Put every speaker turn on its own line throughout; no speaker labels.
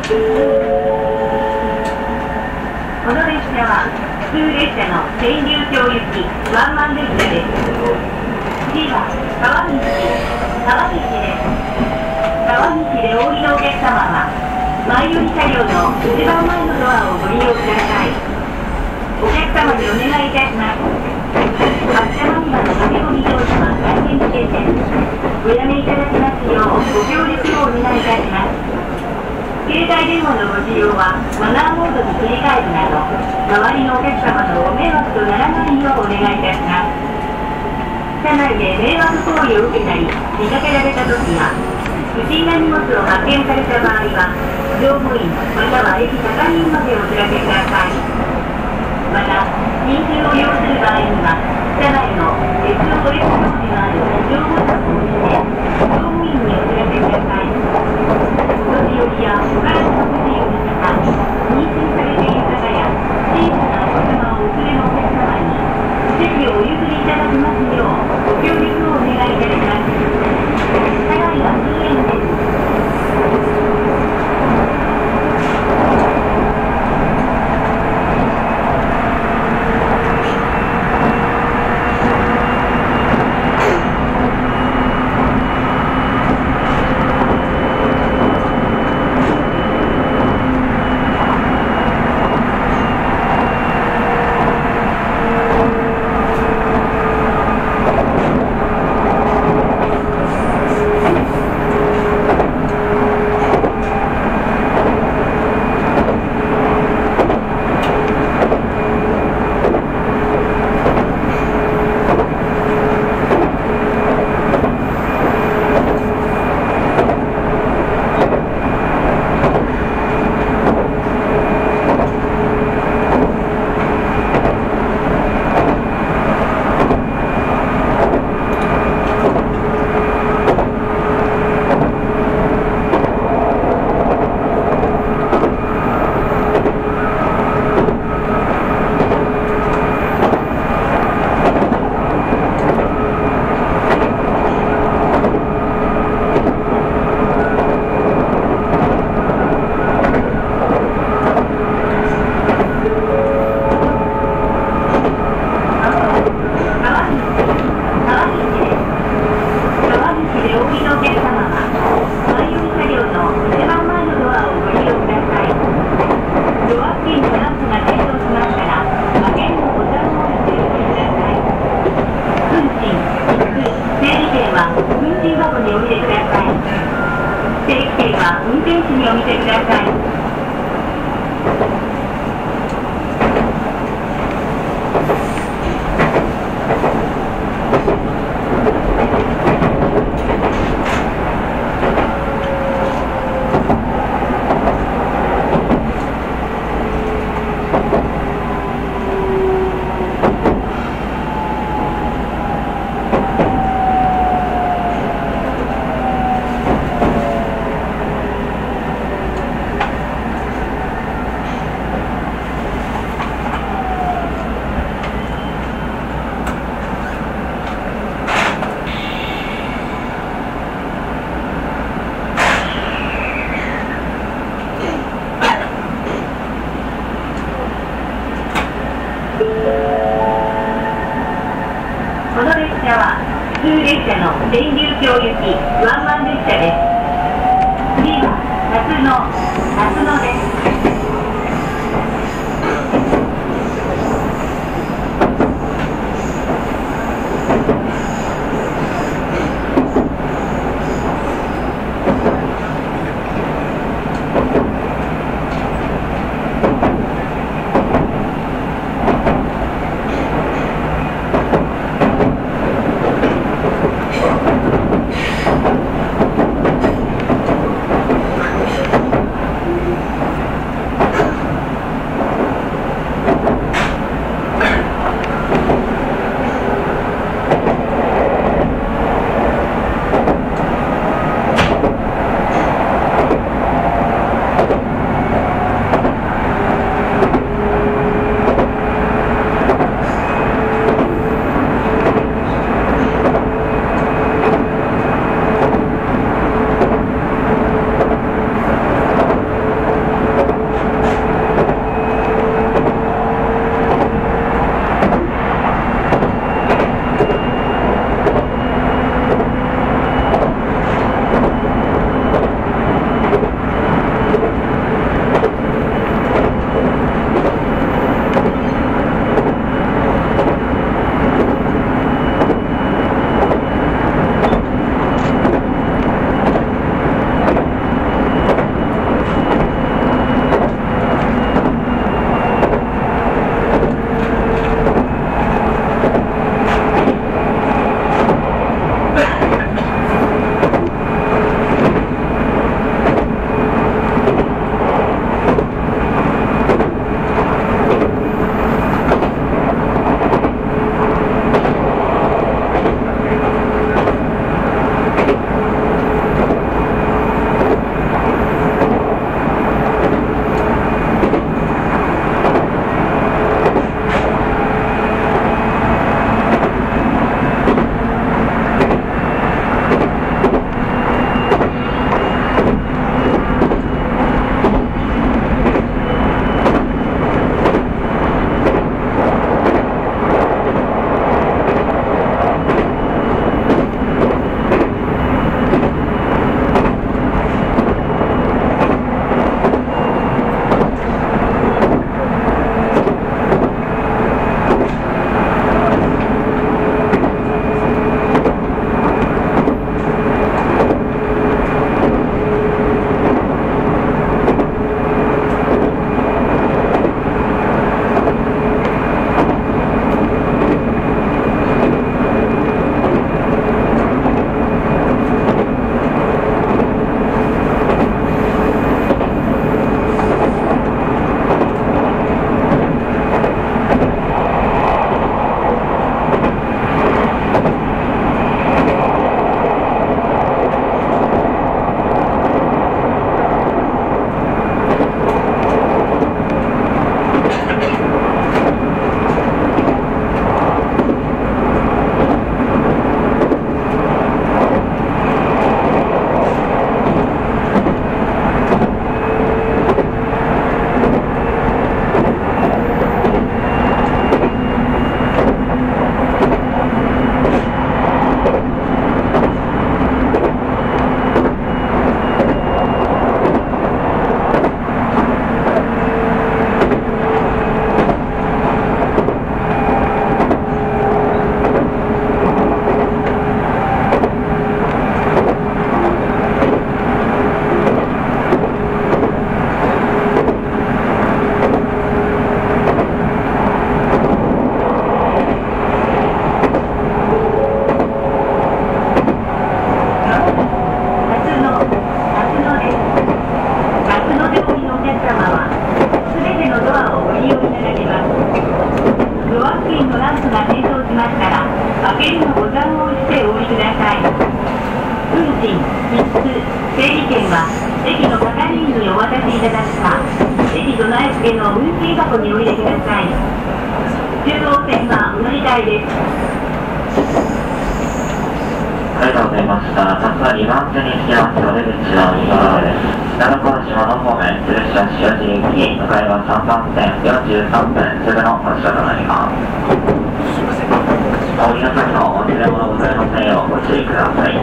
この列車は普通列車の天竜峡行きワンマン列車です。次は川道です。川道でお降りのお客様は前寄り車両の一番前のドアをご利用ください。お客様にお願いいたします。発車間際の駆け込み乗車は大変危険です。おやめいただきますようご協力をお願いいたします。携帯電話のご使用はマナーモードに切り替えるなど、周りのお客様のご迷惑とならないようお願いいたします。車内で迷惑行為を受けたり見かけられたときや、不審な荷物を発見された場合は、乗務員または駅係員までお知らせください。また、緊急を要する場合には、車内のSOS表示のある非常ボタンを押して、乗務員にお知らせください。お年寄りやお体の不自由な方、妊娠されている方や、小さなお子様をお連れのお客様に、席をお譲りいただきますよう、ご協力をお願いいたします。車内は禁煙です。運転士にお見せください。この列車は普通列車の天竜峡行きワンマン列車です。次は夏野です。 さい。運賃、切符、整理券は駅の係員にお渡しいただくか、駅備え付けの運賃箱にお入れください。中央線はお乗り換えです。
ありがとうございました。まずは2番手に行きますお出口の右側です。奈良川島の方面、鶴島塩尻行き、向かいは3番線43分すぐの発車となります。お降りの際のお忘れ物ございませんようご注意ください。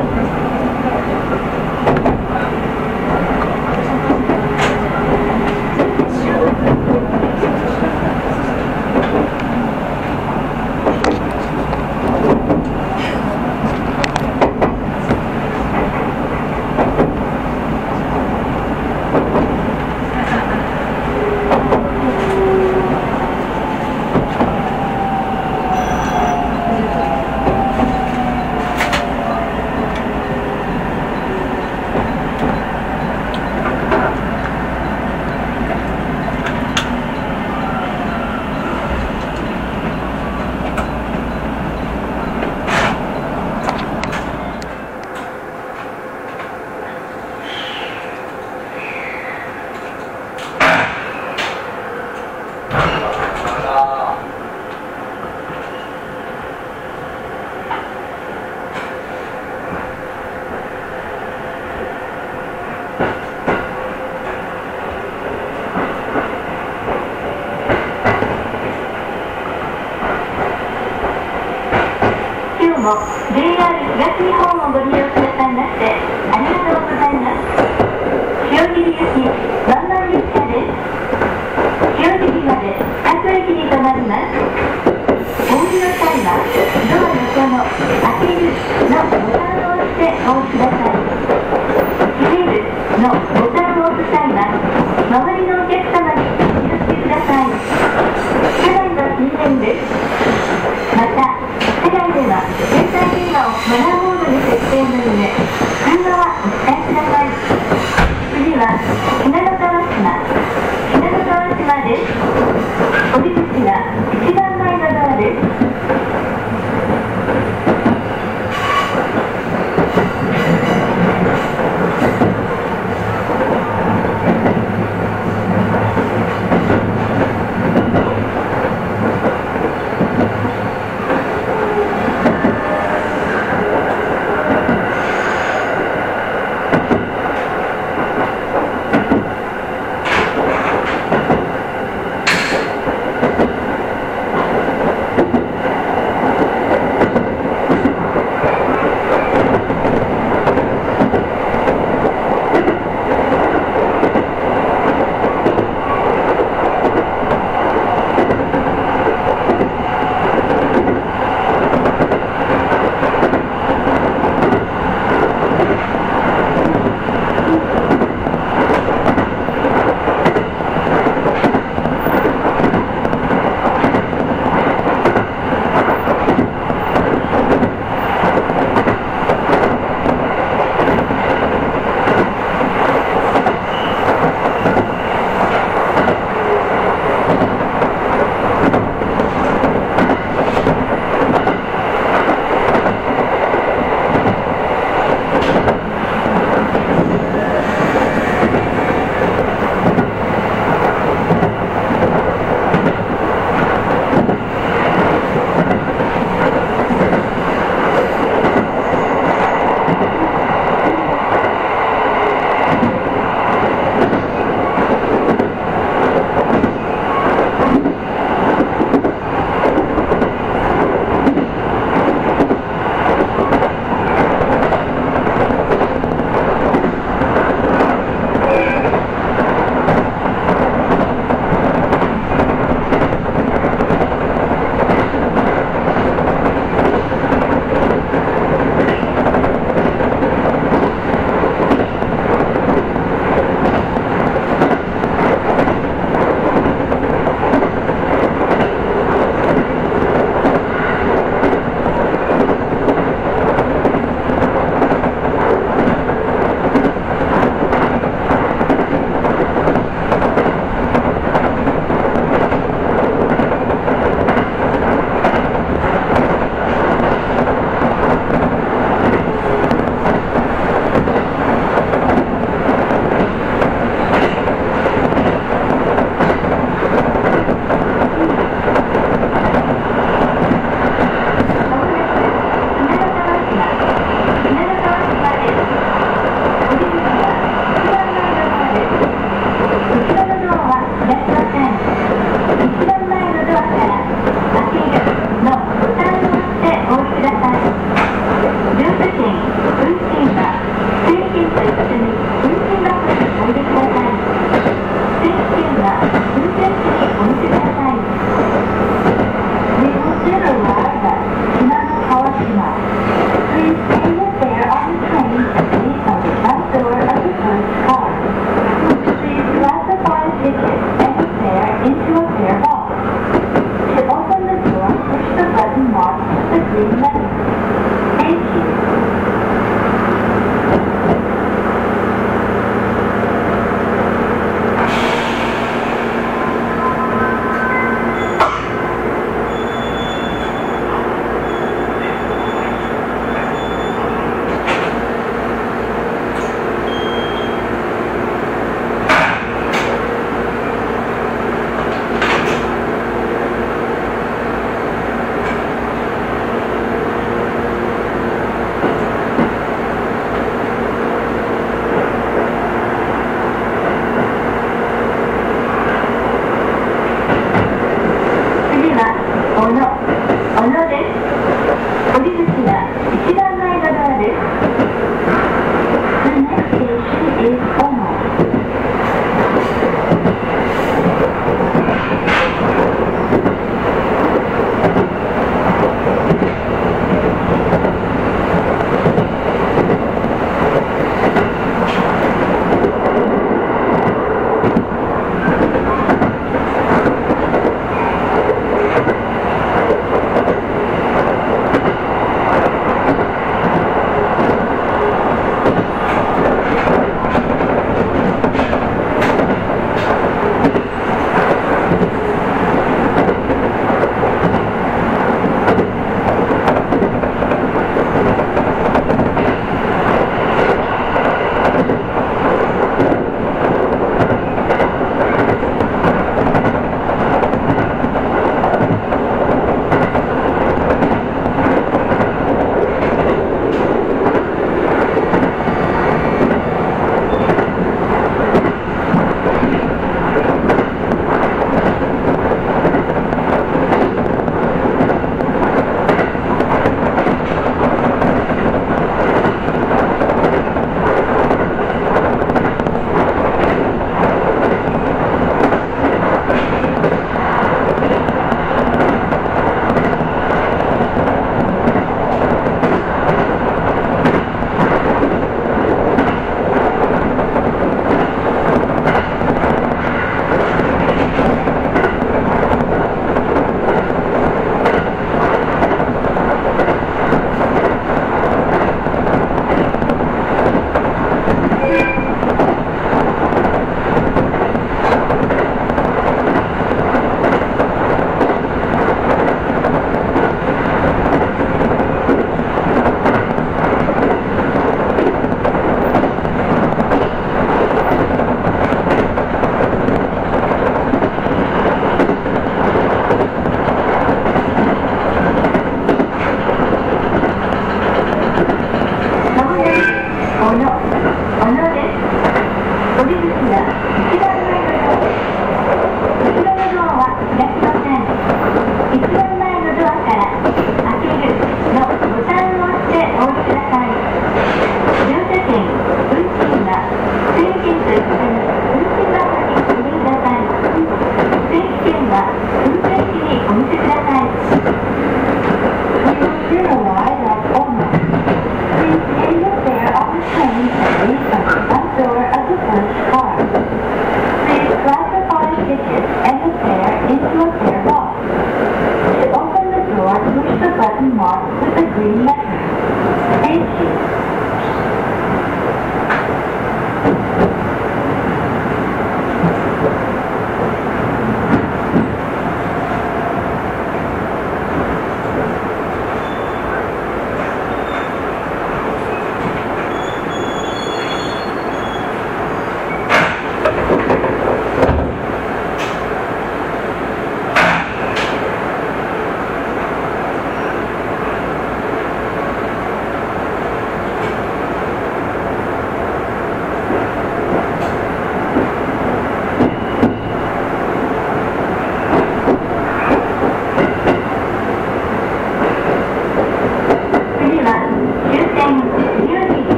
JR 東日本をご利用くださいましてありがとうございます。塩尻行きワンマン列車です。塩尻まで各駅に停まります。お降りの際はドア横の開けるのボタンを押してお降りください。閉めるのボタンを押す際は周りのお客様にお気をつけください。車内は禁煙です。また車内では携帯電話をマナーモードに設定の上、通話はお控えください。次は信濃川島です。お出口は一番前のドアです。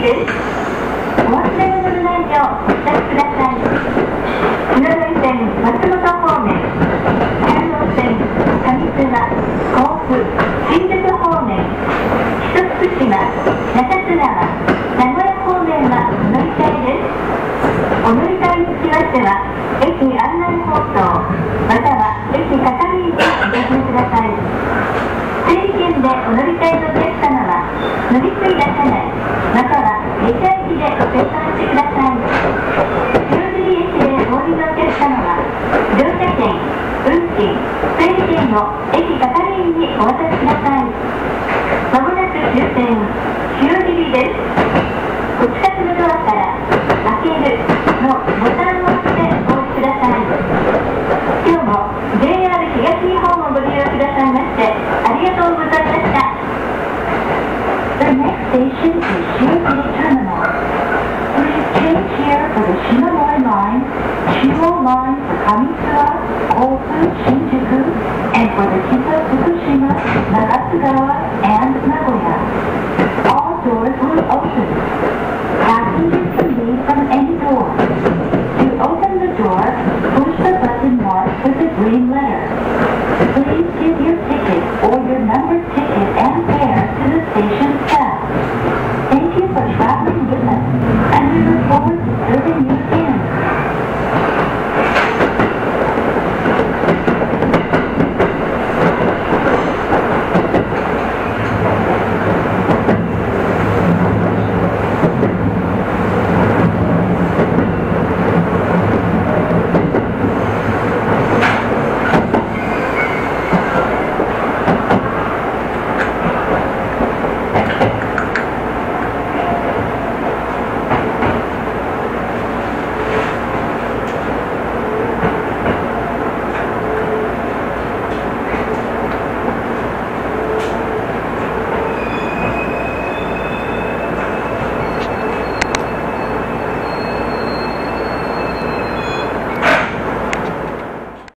です。お忘れ物のないようお支度ください。篠ノ井線松本方面、山陽線上諏訪、甲府、新宿方面、木曽福島、中津川、名古屋方面はお乗り換えです。お乗り換えにつきましては、駅案内放送、または駅係員にお尋ねください。整理券でお乗り換えのお客様は、乗り継いだ車内、または下車駅でご決断してください。塩尻駅でお降りのお客様は、乗車券、運賃、整理券を駅係員にお渡しください。まもなく終点、塩尻です。お近くのドアから開けるのボタンを押してお降りください。今日も JR 東日本をご利用くださいましてありがとうございました。 The next station is Shiogiri Terminal. Please change here for the Shinonoi Line, Chuo Line for Kamitsuwa, Kofu, Shinjuku, and for the Kiso Fukushima, Nagatsugawa, and Nagoya. All doors will open. Passengers can leave from any door. To open the door, push the button marked with the green letter. Please give your ticket or your number